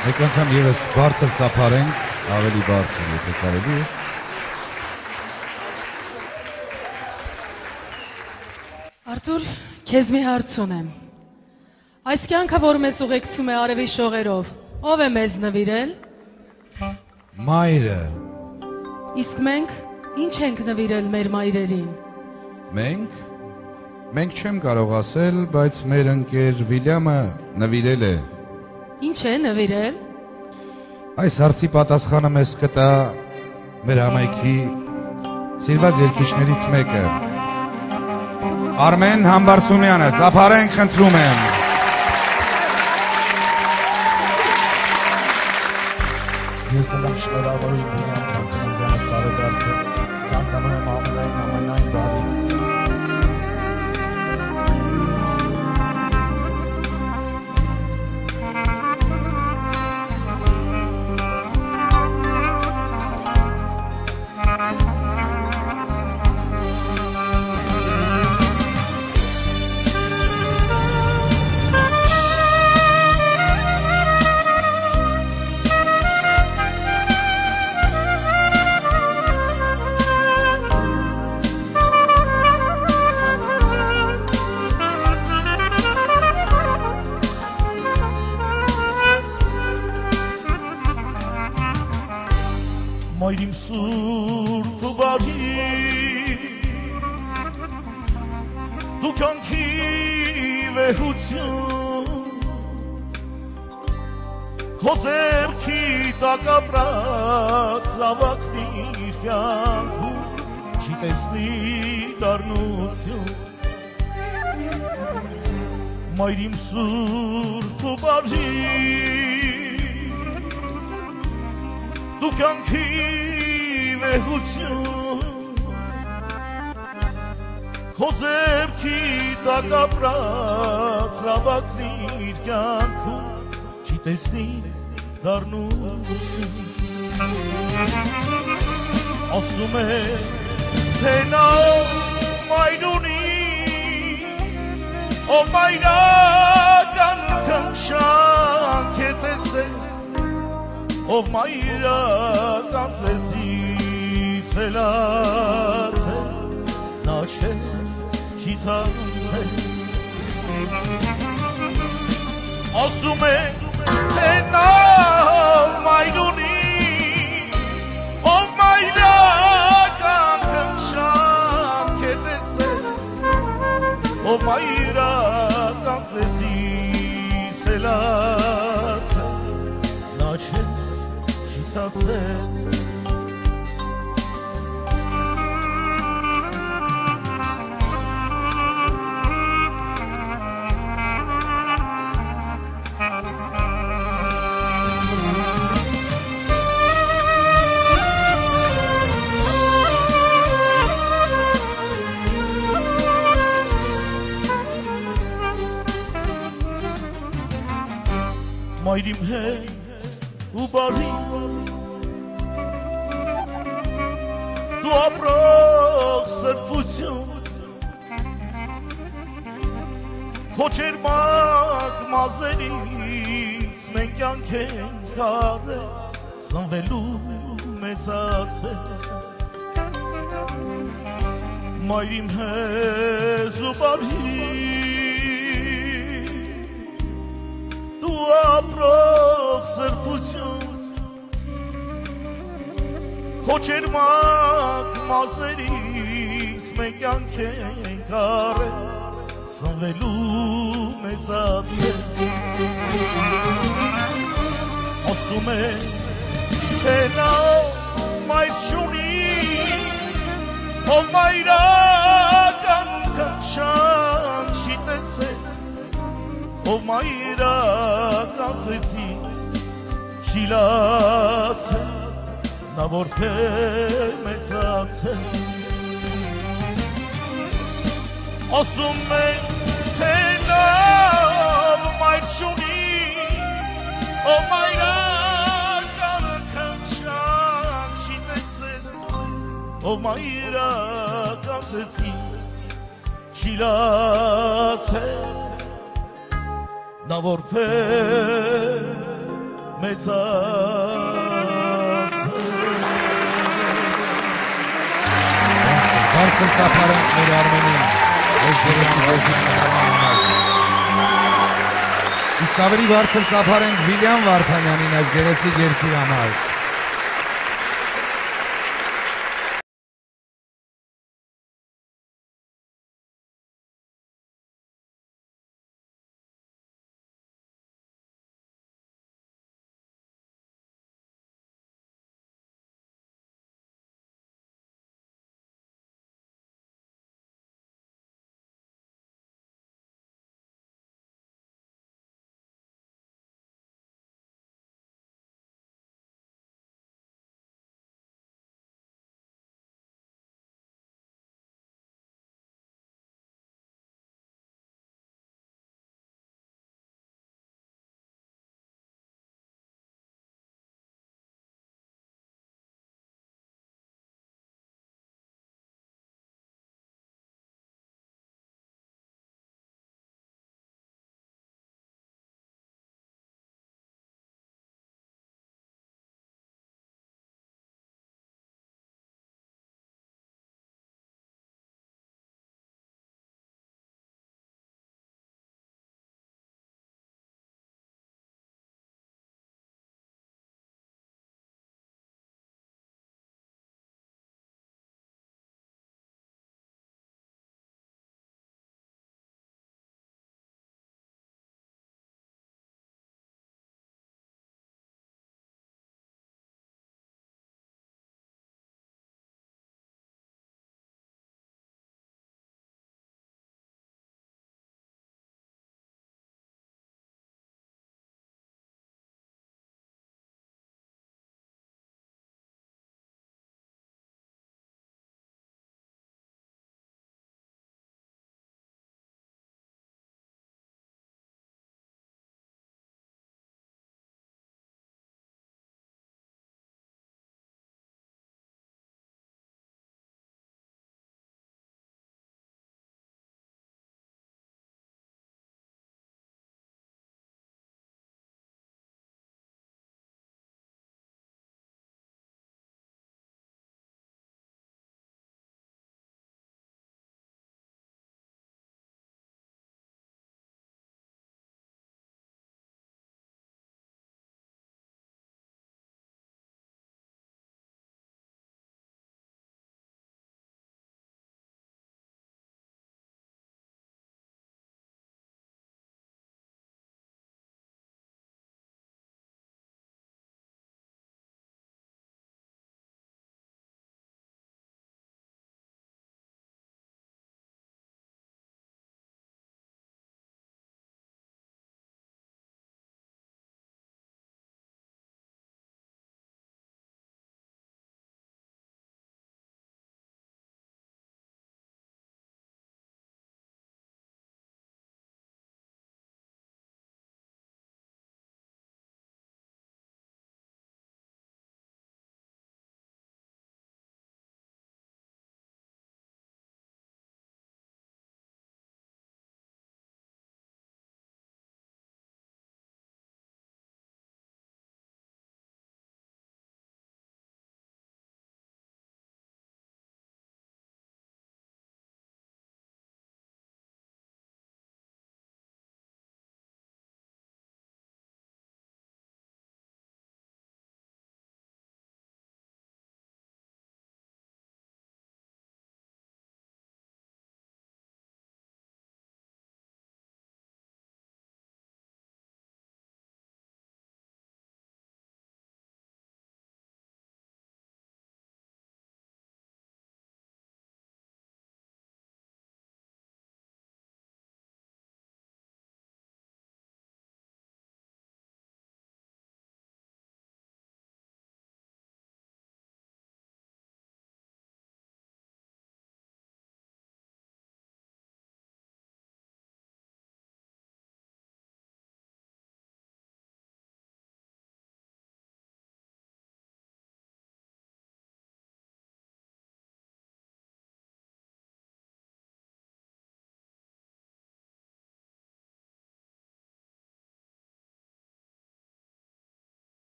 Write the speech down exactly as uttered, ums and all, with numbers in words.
Մեկ անգամ ևս բարձր ծափարենք, ավելի բարձր, եթե կարելի է։ Արթուր, քեզ մի հարց ունեմ։ Այս կյանքը, որ մեզ ուղեկցում է արևի շողերով, ով է մեզ նվիրել։ Մայրը։ Իսկ մենք ինչ ենք նվիրել մեր մայրերին։ Մենք։ Մենք չեմ կարող ասել, բայց մեր ընկեր Վիլյամը նվիրել է։ Ինչ է նվիրել։ Այս հարցի պատասխանը մեզ կտա մեր համայնքի սիրված երգիչներից մեկը։ Արմեն Համբարձումյանը, ծափարենք, խնդրում եմ։ Ես եմ շնորհավորում Վիլյամ Ջանցանյանի բարեդարձը, ցանկանում եմ ամենայն ամենայն բարի։ Մայր իմ սուրբ ու բարի, դու կյանքի վեհություն, քո ձեռքի տակ ապրած զավակնիր կյանքում, չի տեսնի դառնություն։ Մայր իմ սուրբ ու բարի, դու կյանքի վեհություն, քո ձեռքի տակ ապրած զավակնիր կյանքում, չի տեսնի դառնություն։ Ասում է, թե նա մայր ունի, ով մայրական քնքշանք է տեսել, ով մայրական ծեծից էլացել, նա չէ չի թանցել։ Ասում է, թե նա մայր ունի, ով մայրական քնքշանք է տեսել, ով մայրական ծեծից էլացել, նա չէ That's Մայր իմ հետ ու բարի, դու ապրող սրբություն, քո ջերմակ մազերից մենք կյանք ենք առել, սնվելու մեծացել։ Մայր իմ հետ ու բարի, ապրող սրբություն, քո ջերմակ մազերից մենք կյանք ենք առել, սնվելու մեծացել։ Ասում է, թե նա մայր չունի, ով մայրական քնքշանք չի տեսել, ով մայրական ծեծից չի լացել, նա որքեր մեծացել։ Ասում են, թե նա մայր չունի, ով մայրական քնքշանք չի տեսել, ով մայրական ծեծից չի լացել, նա որքեր մեծացել։ Բարձր ծափարանք մեր Արմենին, այս երեսի ոգին մնալման համար։ Իսկ ավելի բարձր ծափարանք Վիլյամ Վարդանյանին այս գեղեցիկ երգի համար։